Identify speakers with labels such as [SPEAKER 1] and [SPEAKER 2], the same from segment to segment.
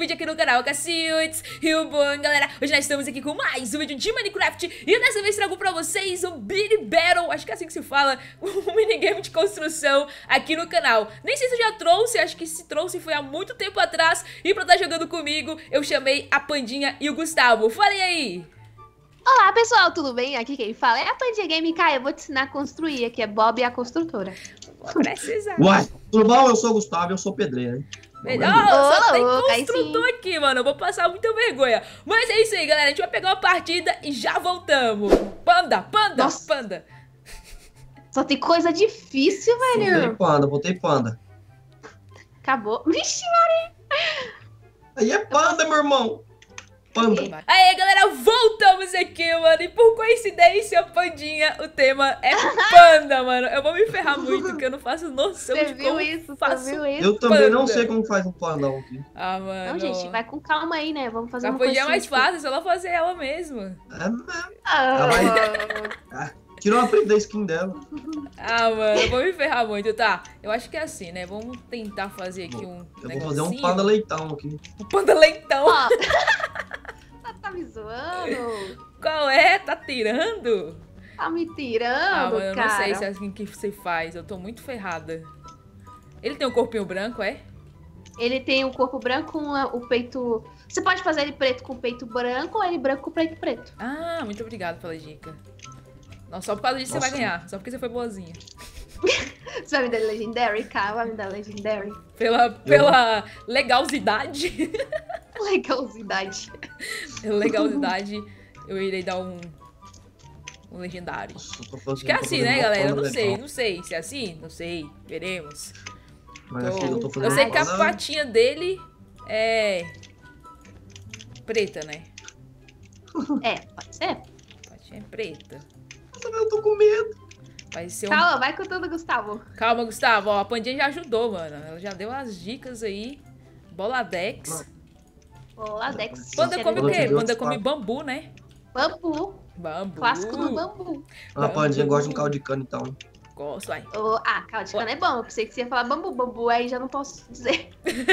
[SPEAKER 1] vídeo aqui no canal Cacildes. E o bom, galera, hoje nós estamos aqui com mais um vídeo de Minecraft. E dessa vez trago pra vocês um Mini Battle, acho que é assim que se fala, um minigame de construção aqui no canal. Nem sei se eu já trouxe, acho que se trouxe foi há muito tempo atrás. E pra estar jogando comigo, eu chamei a Pandinha e o Gustavo. Falem aí!
[SPEAKER 2] Olá pessoal, tudo bem? Aqui quem fala é a Pandinha Game. Kai, eu vou te ensinar a construir. Aqui é Bob, a construtora.
[SPEAKER 1] Precisa.
[SPEAKER 3] Uai, tudo bom? Eu sou o Gustavo, eu sou pedreiro, hein?
[SPEAKER 1] Só tem
[SPEAKER 2] louco,
[SPEAKER 1] construtor aqui, mano. Eu vou passar muita vergonha. Mas é isso aí, galera. A gente vai pegar uma partida e já voltamos. Panda.
[SPEAKER 2] Nossa.
[SPEAKER 1] Panda.
[SPEAKER 2] Só tem coisa difícil, velho.
[SPEAKER 3] Botei panda.
[SPEAKER 2] Acabou. Vixe, Maria.
[SPEAKER 3] Aí é panda, meu irmão. Panda.
[SPEAKER 1] Aí, galera, voltamos aqui, mano. E por coincidência, Pandinha, o tema é panda, mano. Eu vou me ferrar muito, porque eu não faço noção
[SPEAKER 2] Você
[SPEAKER 1] de
[SPEAKER 2] viu
[SPEAKER 1] como
[SPEAKER 2] isso?
[SPEAKER 1] faço.
[SPEAKER 2] Você viu isso?
[SPEAKER 3] Eu também não
[SPEAKER 1] panda.
[SPEAKER 3] sei como faz um pandão aqui.
[SPEAKER 1] Ah, mano.
[SPEAKER 2] Não, gente, vai com calma aí, né? Vamos fazer
[SPEAKER 1] A
[SPEAKER 2] uma
[SPEAKER 1] Pandinha é
[SPEAKER 2] coisa
[SPEAKER 1] mais
[SPEAKER 2] simples.
[SPEAKER 1] fácil, só ela fazer ela mesma.
[SPEAKER 3] É mesmo.
[SPEAKER 2] Ah,
[SPEAKER 3] Tirou uma print da skin dela.
[SPEAKER 1] Ah, mano, eu vou me ferrar muito, tá? Eu acho que é assim, né? Vamos tentar fazer aqui um
[SPEAKER 3] Eu vou
[SPEAKER 1] negocinho.
[SPEAKER 3] fazer um panda leitão aqui.
[SPEAKER 1] Um panda leitão.
[SPEAKER 2] ó. Tá me zoando?
[SPEAKER 1] Qual é? Tá tirando?
[SPEAKER 2] Tá me
[SPEAKER 1] Ah,
[SPEAKER 2] tirando,
[SPEAKER 1] mano, eu
[SPEAKER 2] cara.
[SPEAKER 1] não sei se é assim que você faz. Eu tô muito ferrada. Ele tem um corpinho branco, é?
[SPEAKER 2] Ele tem o corpo branco com o peito... Você pode fazer ele preto com o peito branco ou ele branco com o peito preto.
[SPEAKER 1] Ah, muito obrigado pela dica. Não, só por causa disso você vai
[SPEAKER 3] Nossa.
[SPEAKER 1] ganhar. Só porque você foi boazinha.
[SPEAKER 2] Você vai me dar Legendary, cara? Vai me dar Legendary.
[SPEAKER 1] Pela legalidade.
[SPEAKER 2] Legalidade.
[SPEAKER 1] Pela legalidade, eu irei dar um legendário.
[SPEAKER 3] Nossa, eu tô fazendo,
[SPEAKER 1] Acho que é
[SPEAKER 3] tô
[SPEAKER 1] assim,
[SPEAKER 3] fazendo
[SPEAKER 1] né,
[SPEAKER 3] uma
[SPEAKER 1] galera? Eu
[SPEAKER 3] panda
[SPEAKER 1] não sei,
[SPEAKER 3] legal.
[SPEAKER 1] não sei. Se é assim, não sei. Veremos.
[SPEAKER 3] Mas aqui eu tô fazendo
[SPEAKER 1] Eu sei
[SPEAKER 3] uma
[SPEAKER 1] que a
[SPEAKER 3] panda-
[SPEAKER 1] patinha dele é preta, né?
[SPEAKER 2] É, pode ser.
[SPEAKER 1] A patinha é preta.
[SPEAKER 3] Eu tô com medo.
[SPEAKER 1] Vai ser um...
[SPEAKER 2] Calma, vai com tudo, Gustavo.
[SPEAKER 1] Calma, Gustavo. Ó, a Pandinha já ajudou, mano. Ela já deu as dicas aí. Boladex.
[SPEAKER 2] Olá, Dex.
[SPEAKER 1] Panda come o
[SPEAKER 3] Panda
[SPEAKER 1] quê?
[SPEAKER 3] tirou
[SPEAKER 1] Panda
[SPEAKER 3] os
[SPEAKER 1] come
[SPEAKER 3] quatro.
[SPEAKER 1] bambu, né?
[SPEAKER 2] Bambu.
[SPEAKER 1] Bambu.
[SPEAKER 2] Clássico do bambu.
[SPEAKER 3] A pandinha gosta de um caldo de cana, então.
[SPEAKER 1] Gosto, vai.
[SPEAKER 2] Caldo de cana é bom. Eu pensei que você ia falar bambu. Bambu aí já não posso dizer.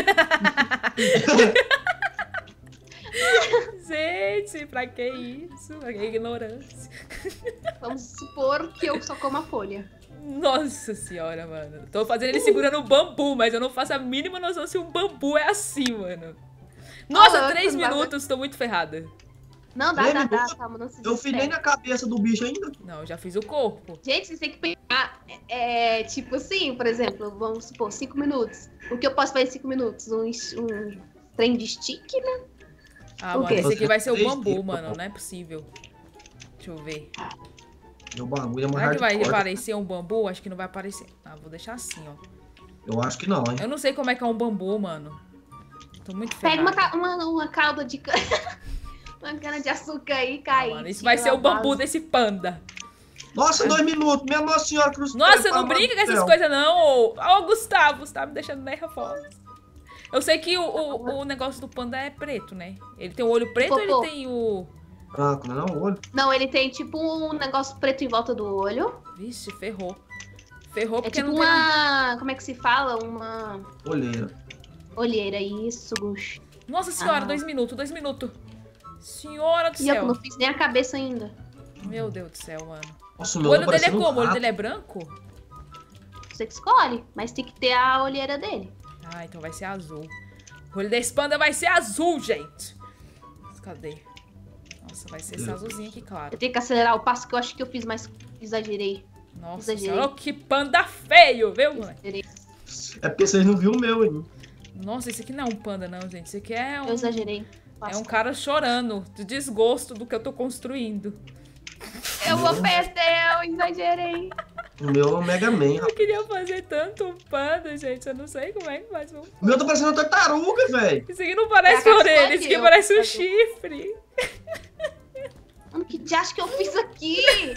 [SPEAKER 1] Gente, pra que isso? Pra que ignorância?
[SPEAKER 2] Vamos supor que eu só como a folha.
[SPEAKER 1] Nossa senhora, mano. Tô fazendo ele segurando o bambu, mas eu não faço a mínima noção se um bambu é assim, mano. Nossa,
[SPEAKER 2] Ah,
[SPEAKER 1] 3
[SPEAKER 2] não vai ver.
[SPEAKER 1] minutos, tô muito ferrada.
[SPEAKER 2] Não, dá,
[SPEAKER 3] Ele
[SPEAKER 2] dá,
[SPEAKER 3] não-
[SPEAKER 2] calma, não se
[SPEAKER 3] Eu fui nem
[SPEAKER 2] desespere.
[SPEAKER 3] na cabeça do bicho ainda.
[SPEAKER 1] Não, eu já fiz o corpo.
[SPEAKER 2] Gente, vocês têm que pegar, tipo assim, por exemplo, vamos supor, 5 minutos. O que eu posso fazer em 5 minutos? Um trem de stick, né?
[SPEAKER 1] Ah,
[SPEAKER 2] O
[SPEAKER 1] mano,
[SPEAKER 2] quê?
[SPEAKER 1] esse aqui vai ser o
[SPEAKER 3] Três
[SPEAKER 1] bambu,
[SPEAKER 3] dias,
[SPEAKER 1] mano.
[SPEAKER 3] tá bom.
[SPEAKER 1] Não é possível. Deixa eu ver.
[SPEAKER 3] Meu bagulho é mais
[SPEAKER 1] Será que vai
[SPEAKER 3] hardcore.
[SPEAKER 1] aparecer um bambu? Acho que não vai aparecer. Ah, vou deixar assim, ó.
[SPEAKER 3] Eu acho que não, hein?
[SPEAKER 1] Eu não sei como é que é um bambu, mano. Tô muito
[SPEAKER 2] Pega
[SPEAKER 1] ferrada.
[SPEAKER 2] uma calda de cana. Uma cana de açúcar aí,
[SPEAKER 1] Ah,
[SPEAKER 2] cai.
[SPEAKER 1] mano, esse vai ser o bambu desse panda.
[SPEAKER 3] Nossa, 2 minutos. Minha Nossa Senhora Cruz.
[SPEAKER 1] Nossa, não brinca com essas coisas, não. Ó, Gustavo, você tá me deixando nervosa. Eu sei que o negócio do panda é preto, né? Ele tem o olho preto ou ele
[SPEAKER 2] Cocô.
[SPEAKER 1] tem o...
[SPEAKER 3] Branco, não é não? Olho.
[SPEAKER 2] Não, ele tem tipo um negócio preto em volta do olho.
[SPEAKER 1] Vixe, ferrou. Ferrou
[SPEAKER 2] É
[SPEAKER 1] porque
[SPEAKER 2] tipo
[SPEAKER 1] não tem...
[SPEAKER 2] uma... Como é que se fala? Uma
[SPEAKER 3] Olheira.
[SPEAKER 2] olheira. Isso, Gus.
[SPEAKER 1] Nossa senhora,
[SPEAKER 2] Ah.
[SPEAKER 1] 2 minutos, 2 minutos. Senhora do
[SPEAKER 2] E eu
[SPEAKER 1] céu.
[SPEAKER 2] não fiz nem a cabeça ainda.
[SPEAKER 1] Meu Deus do céu, mano.
[SPEAKER 3] Nossa, o
[SPEAKER 1] O
[SPEAKER 3] meu
[SPEAKER 1] olho
[SPEAKER 3] tá
[SPEAKER 1] dele é
[SPEAKER 3] parecendo um
[SPEAKER 1] como? O olho
[SPEAKER 3] rato.
[SPEAKER 1] dele é branco?
[SPEAKER 2] Você que escolhe, mas tem que ter a olheira dele.
[SPEAKER 1] Ah, então vai ser azul. O olho desse panda vai ser azul, gente. Cadê? Nossa, vai ser esse azulzinho aqui, claro.
[SPEAKER 2] Eu tenho que acelerar o passo que eu acho que eu fiz, mas exagerei.
[SPEAKER 1] Nossa
[SPEAKER 2] Exagerei.
[SPEAKER 1] senhora, que panda feio, viu, moleque?
[SPEAKER 2] Exagerei.
[SPEAKER 3] É porque vocês não viram o meu ainda.
[SPEAKER 1] Nossa, esse aqui não é um panda, não, gente. Esse aqui é
[SPEAKER 2] Eu
[SPEAKER 1] um...
[SPEAKER 2] exagerei.
[SPEAKER 1] É um cara chorando de desgosto do que eu tô construindo.
[SPEAKER 2] Eu vou perder, eu exagerei.
[SPEAKER 3] O meu é o Mega Man.
[SPEAKER 1] Eu queria fazer tanto um panda, gente. Eu não sei como é que faz um...
[SPEAKER 3] O meu tá parecendo uma tartaruga, velho.
[SPEAKER 1] Isso aqui não parece
[SPEAKER 2] É a
[SPEAKER 1] orelha,
[SPEAKER 2] caçula
[SPEAKER 1] isso aqui
[SPEAKER 2] que
[SPEAKER 1] parece um
[SPEAKER 2] eu-
[SPEAKER 1] chifre.
[SPEAKER 2] Mano, que diacho que eu fiz aqui?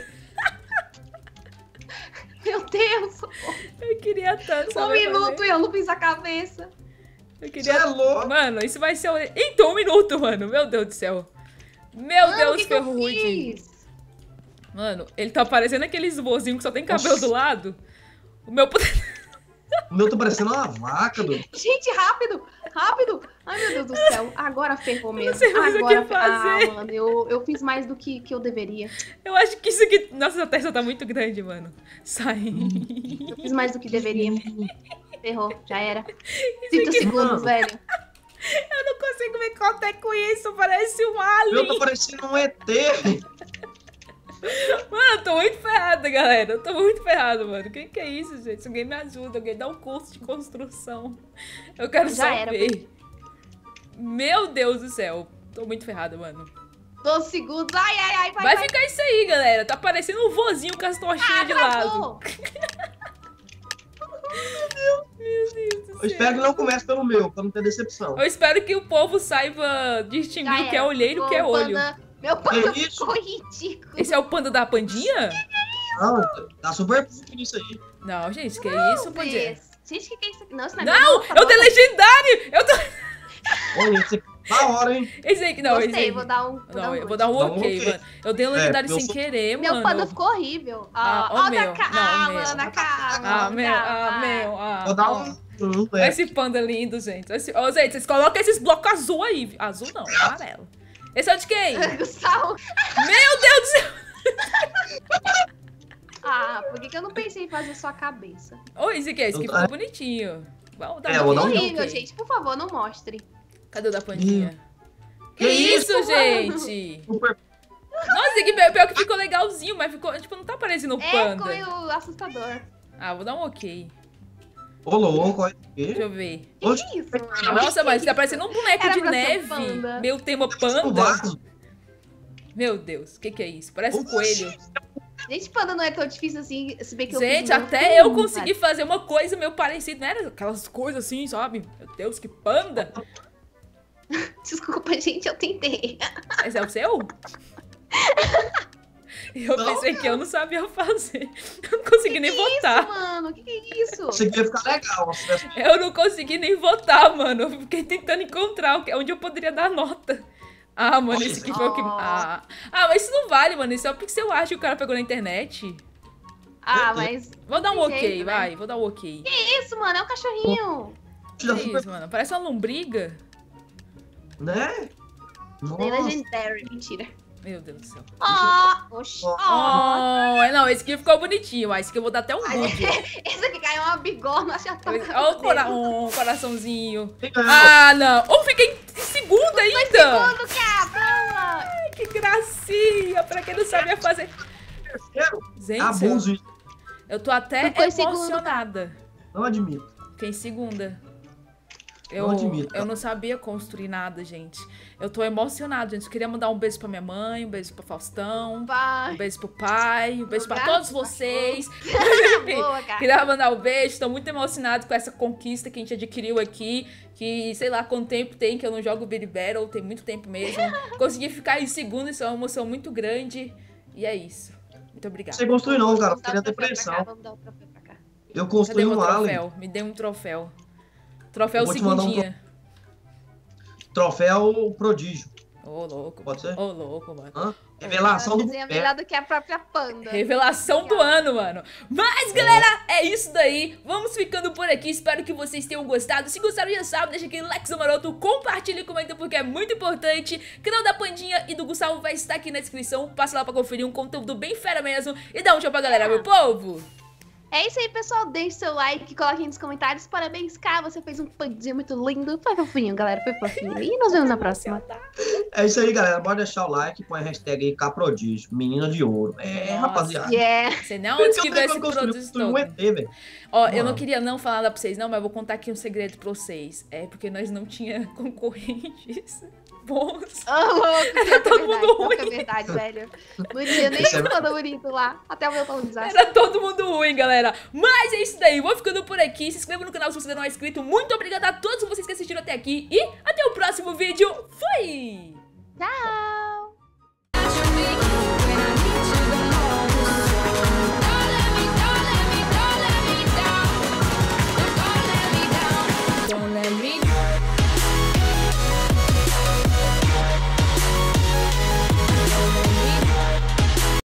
[SPEAKER 2] Meu Deus.
[SPEAKER 1] Eu queria tanto
[SPEAKER 2] Um
[SPEAKER 1] saber
[SPEAKER 2] minuto
[SPEAKER 1] fazer.
[SPEAKER 2] e eu não fiz a cabeça.
[SPEAKER 1] Eu
[SPEAKER 3] Você
[SPEAKER 1] queria...
[SPEAKER 3] é louco.
[SPEAKER 1] Mano, isso vai ser orelha. Então, 1 minuto, mano. Meu Deus do céu. Meu
[SPEAKER 2] Mano,
[SPEAKER 1] Deus,
[SPEAKER 2] o que que eu
[SPEAKER 1] ferrugem.
[SPEAKER 2] fiz?
[SPEAKER 1] Mano, ele tá parecendo aqueles vozinhos que só tem cabelo
[SPEAKER 3] Nossa.
[SPEAKER 1] do lado. O meu...
[SPEAKER 3] O meu tá parecendo uma vaca, doido.
[SPEAKER 2] Gente, rápido! Rápido! Ai, meu Deus do céu. Agora ferrou mesmo.
[SPEAKER 1] sei mais o que
[SPEAKER 2] Agora
[SPEAKER 1] fazer.
[SPEAKER 2] Ah, mano, eu fiz mais do que eu deveria.
[SPEAKER 1] Eu acho que isso aqui... Nossa, a testa tá muito grande, mano. Sai.
[SPEAKER 2] Eu fiz mais do que deveria. Ferrou, já era. 30 segundos, velho.
[SPEAKER 1] Eu não consigo ver quanto é com isso. Parece um
[SPEAKER 3] O meu
[SPEAKER 1] alien.
[SPEAKER 3] tá parecendo um ET, velho.
[SPEAKER 1] Mano, eu tô muito ferrada, galera. Eu tô muito ferrado, mano. Quem que é isso, gente? Alguém me ajuda. Alguém dá um curso de construção. Eu quero
[SPEAKER 2] Já
[SPEAKER 1] só
[SPEAKER 2] era,
[SPEAKER 1] ver. Meu Deus do céu. Tô muito ferrada, mano.
[SPEAKER 2] 12 segundos. Ai, ai, ai.
[SPEAKER 1] Vai ficar isso aí, galera. Tá parecendo um vozinho com as tochinhas de lado.
[SPEAKER 2] travou.
[SPEAKER 1] Meu Deus do
[SPEAKER 3] Eu
[SPEAKER 1] céu.
[SPEAKER 3] espero que não comece pelo meu, pra não ter decepção.
[SPEAKER 1] Eu espero que o povo saiba distinguir
[SPEAKER 2] Já
[SPEAKER 1] o que é
[SPEAKER 2] era.
[SPEAKER 1] olheiro e o que é
[SPEAKER 2] Ficou
[SPEAKER 1] olho.
[SPEAKER 2] Meu panda
[SPEAKER 3] Que isso?
[SPEAKER 2] ficou ridículo.
[SPEAKER 1] Esse é o panda da pandinha?
[SPEAKER 3] Não, tá super puto nisso aí.
[SPEAKER 1] Não, gente, que isso, pandinha?
[SPEAKER 2] Gente, o que é isso aqui? Não, isso não é
[SPEAKER 1] Não,
[SPEAKER 2] meu, tá
[SPEAKER 1] eu
[SPEAKER 2] bom.
[SPEAKER 1] tenho legendário! Eu tô...
[SPEAKER 3] Olha, isso aqui da hora, hein?
[SPEAKER 1] Esse aí, não, esse
[SPEAKER 2] Gostei,
[SPEAKER 1] aí.
[SPEAKER 2] vou dar um.
[SPEAKER 1] Não, eu vou dar um
[SPEAKER 3] Dá um
[SPEAKER 1] ok,
[SPEAKER 3] ok.
[SPEAKER 1] mano. Eu dei um legendário
[SPEAKER 3] eu
[SPEAKER 1] sem
[SPEAKER 3] sou-
[SPEAKER 1] querer,
[SPEAKER 2] Meu
[SPEAKER 1] mano.
[SPEAKER 2] panda ficou horrível.
[SPEAKER 1] Ah, ó,
[SPEAKER 2] Ó,
[SPEAKER 1] meu.
[SPEAKER 2] da
[SPEAKER 1] Não,
[SPEAKER 2] calma,
[SPEAKER 1] meu.
[SPEAKER 2] Ana, calma.
[SPEAKER 1] Ah, meu,
[SPEAKER 2] calma.
[SPEAKER 1] meu.
[SPEAKER 3] Vou dar
[SPEAKER 1] ó.
[SPEAKER 3] um
[SPEAKER 1] Olha esse panda lindo, gente. Ô, gente, vocês colocam esses blocos azul aí. Azul não, amarelo. Esse é o de quem? Meu
[SPEAKER 2] Gustavo.
[SPEAKER 1] Deus do céu!
[SPEAKER 2] Ah, por que eu não pensei em fazer sua cabeça?
[SPEAKER 1] Ô, esse aqui, esse aqui ficou bonitinho. Vamos dar
[SPEAKER 3] vou dar um
[SPEAKER 2] Horrível,
[SPEAKER 1] ok.
[SPEAKER 2] gente. Por favor, não mostre.
[SPEAKER 1] Cadê o da pandinha? Que
[SPEAKER 3] Que
[SPEAKER 1] isso,
[SPEAKER 2] isso,
[SPEAKER 1] gente?
[SPEAKER 3] super.
[SPEAKER 1] Nossa, esse aqui pior que ficou legalzinho, mas ficou, tipo, não tá parecendo um
[SPEAKER 2] É,
[SPEAKER 1] panda.
[SPEAKER 2] ficou meio assustador.
[SPEAKER 1] Ah, vou dar um ok.
[SPEAKER 3] Ô, louco, olha
[SPEAKER 1] Deixa
[SPEAKER 3] aqui.
[SPEAKER 1] eu ver.
[SPEAKER 2] Que
[SPEAKER 3] Oxe.
[SPEAKER 2] isso, mano?
[SPEAKER 1] Nossa, mas tá parecendo um boneco
[SPEAKER 2] Era
[SPEAKER 1] de
[SPEAKER 2] pra ser
[SPEAKER 1] neve.
[SPEAKER 2] panda.
[SPEAKER 1] Meu tema
[SPEAKER 3] Um
[SPEAKER 1] panda.
[SPEAKER 3] vaso.
[SPEAKER 1] Meu Deus, o que é isso? Parece um coelho.
[SPEAKER 2] Gente, panda não é tão difícil assim, se bem que eu
[SPEAKER 1] Gente,
[SPEAKER 2] fiz um
[SPEAKER 1] até eu
[SPEAKER 2] filme,
[SPEAKER 1] consegui fazer uma coisa meio parecida. Não era aquelas coisas assim, sabe? Meu Deus, que panda.
[SPEAKER 2] velho. Desculpa, gente, eu tentei.
[SPEAKER 1] Esse é o seu? Eu
[SPEAKER 3] Não.
[SPEAKER 1] pensei que eu não sabia fazer. Eu não consegui nem votar.
[SPEAKER 2] Isso, mano, que é isso?
[SPEAKER 3] Isso aqui ia ficar legal. Se tivesse...
[SPEAKER 1] Eu não consegui nem votar, mano. Eu fiquei tentando encontrar onde eu poderia dar nota. Ah, mano, esse aqui foi o que... Ah, mas isso não vale, mano. Isso é o pixel art que o cara pegou na internet.
[SPEAKER 2] Ah, mas...
[SPEAKER 1] Vou dar um
[SPEAKER 2] Tem
[SPEAKER 1] ok,
[SPEAKER 2] jeito, né?
[SPEAKER 1] vai. Vou dar um ok.
[SPEAKER 2] Que isso, mano? É um cachorrinho.
[SPEAKER 1] Que
[SPEAKER 3] Já super...
[SPEAKER 1] isso, mano? Parece uma lombriga.
[SPEAKER 3] Né?
[SPEAKER 2] Nem
[SPEAKER 3] Nossa.
[SPEAKER 2] legendary, mentira.
[SPEAKER 1] Meu Deus do céu.
[SPEAKER 2] Ó, oxi, ó.
[SPEAKER 1] Oh, não, esse aqui ficou bonitinho, mas esse aqui eu vou dar até um good.
[SPEAKER 2] Esse aqui caiu uma bigorna, já tá.
[SPEAKER 1] Olha o coraçãozinho.
[SPEAKER 3] Quem ganhou?
[SPEAKER 1] Ah, não. Oh, fiquei em segunda ainda.
[SPEAKER 2] Mano, cara!
[SPEAKER 1] Ai, que gracinha. Pra quem não sabia fazer.
[SPEAKER 3] Terceiro?
[SPEAKER 1] Gente,
[SPEAKER 3] Abuso. Isso.
[SPEAKER 1] eu tô até
[SPEAKER 2] Ficou em segundo,
[SPEAKER 1] emocionada.
[SPEAKER 3] Não admito.
[SPEAKER 1] Fiquei em segunda.
[SPEAKER 3] Não admito,
[SPEAKER 1] Eu não sabia construir nada, gente. Eu tô emocionada, gente. Eu queria mandar um beijo pra minha mãe, um beijo pro Faustão, um
[SPEAKER 2] Vai.
[SPEAKER 1] beijo pro pai, um beijo pra
[SPEAKER 2] Obrigada,
[SPEAKER 1] todos vocês.
[SPEAKER 2] Boa, cara.
[SPEAKER 1] Queria mandar um beijo, tô muito emocionado com essa conquista que a gente adquiriu aqui. Que sei lá quanto tempo tem que eu não jogo Beat Battle, tem muito tempo mesmo. Consegui ficar em segundo, isso é uma emoção muito grande. E é isso. Muito obrigada.
[SPEAKER 3] Você construiu não, cara.
[SPEAKER 2] Vamos dar
[SPEAKER 3] Seria
[SPEAKER 2] o troféu pra cá,
[SPEAKER 3] depressão.
[SPEAKER 2] Vamos dar o troféu pra cá.
[SPEAKER 3] Eu
[SPEAKER 1] Cadê
[SPEAKER 3] construí
[SPEAKER 1] meu
[SPEAKER 3] um alien.
[SPEAKER 1] troféu? Me dê um troféu. Troféu
[SPEAKER 3] Eu vou te mandar um
[SPEAKER 1] segundinha.
[SPEAKER 3] Troféu prodígio.
[SPEAKER 1] Ô, louco.
[SPEAKER 3] Pode ser?
[SPEAKER 1] Ô, louco, mano.
[SPEAKER 3] Hã? Revelação do
[SPEAKER 2] Desenho
[SPEAKER 3] pé.
[SPEAKER 2] melhor do que a própria panda.
[SPEAKER 1] Revelação do ano, mano. Mas, galera, é isso daí. Vamos ficando por aqui. Espero que vocês tenham gostado. Se gostaram, já sabe, deixa aquele like maroto, compartilha e comenta porque é muito importante. O canal da Pandinha e do Gustavo vai estar aqui na descrição. Passa lá pra conferir um conteúdo bem fera mesmo. E dá um tchau pra galera, meu povo.
[SPEAKER 2] É isso aí, pessoal. Deixe seu like, coloque aí nos comentários. Parabéns, cara. Você fez um pandinha muito lindo. Foi fofinho, galera. Foi fofinho. E nos vemos na próxima.
[SPEAKER 3] É isso aí, galera. Bora deixar o like, põe a hashtag aí Caprodígio, menina de ouro. É,
[SPEAKER 1] Nossa.
[SPEAKER 3] rapaziada.
[SPEAKER 2] Yeah.
[SPEAKER 1] Você não
[SPEAKER 3] Por
[SPEAKER 1] onde
[SPEAKER 3] isso
[SPEAKER 1] que
[SPEAKER 3] eu
[SPEAKER 1] vê
[SPEAKER 3] tenho
[SPEAKER 1] esse
[SPEAKER 3] que construir
[SPEAKER 1] produto
[SPEAKER 3] um
[SPEAKER 1] todo.
[SPEAKER 3] ET, velho.
[SPEAKER 1] Ó, eu não
[SPEAKER 3] Mano.
[SPEAKER 1] queria não falar nada pra vocês não, mas eu vou contar aqui um segredo pra vocês. É porque nós não tinha concorrentes bons.
[SPEAKER 2] Ô, louco. Era
[SPEAKER 1] todo mundo ruim.
[SPEAKER 2] É verdade, velho. Não tinha nem
[SPEAKER 3] Isso é
[SPEAKER 2] todo bonito lá. Até o meu falando desastre.
[SPEAKER 1] Era todo mundo ruim, galera. Mas é isso daí. Vou ficando por aqui. Se inscreva no canal se você ainda não é inscrito. Muito obrigada a todos vocês que assistiram até aqui. E até o próximo vídeo. Fui!
[SPEAKER 2] Tchau.